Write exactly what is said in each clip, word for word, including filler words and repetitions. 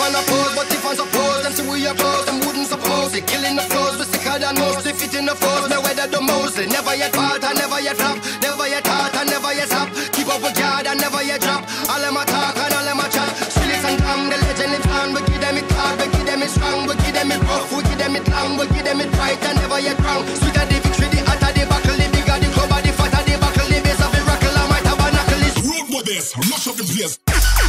man oppose, but if I suppose them see we oppose, them wouldn't suppose it. Killing the flows, we sicker than most. They fit in the foes, me weather the most. Never yet part, I never yet flop. Never yet heart, I never yet stop. Keep up with God, I never yet drop. All them a talk and all them a chat. Skillets and damn, the legend lives on. We give them it hard, we give them it strong. We give them it rough, we give them it long. We give them it right, and never yet wrong. Sweeter the victory, the hotter the buckle. The bigger the club, the fatter the buckle. The base of the rockle, I might have a knuckle. Road with this, mash up the place.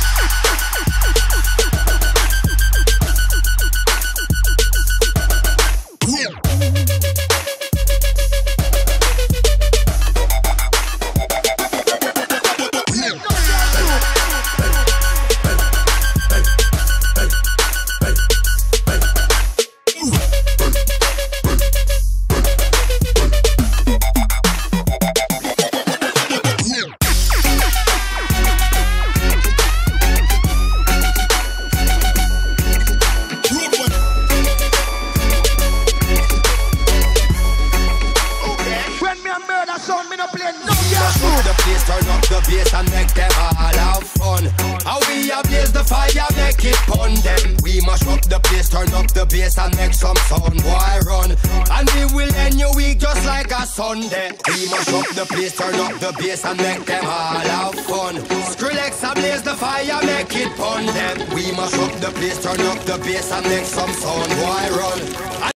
Turn up the bass and make them all have fun. How we a blaze the fire, make it pun them. We mash up the place, turn up the bass and make some sound, boy run. And we will end your week just like a Sunday. We mash up the place, turn up the bass and make them all have fun. Skrillex a blaze the fire, make it pun them. We mash up the place, turn up the bass and make some sound, boy run.